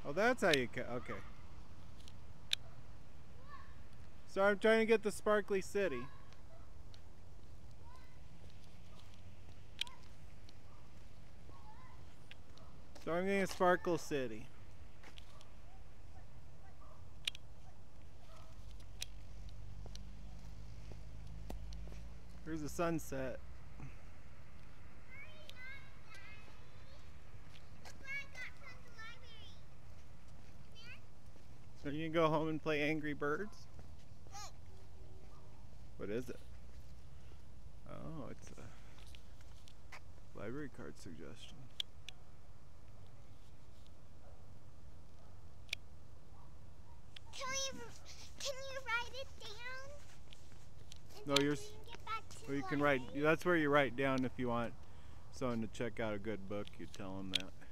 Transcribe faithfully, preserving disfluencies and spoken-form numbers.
Oh, that's how you ca- okay. So I'm trying to get the sparkly city. So I'm getting a sparkle city. Here's the sunset. Are you gonna go home and play Angry Birds? What is it? Oh, it's a library card suggestion. Can you, can you write it down? No, you're. Well, you can write. That's where you write down if you want someone to check out a good book. You tell them that.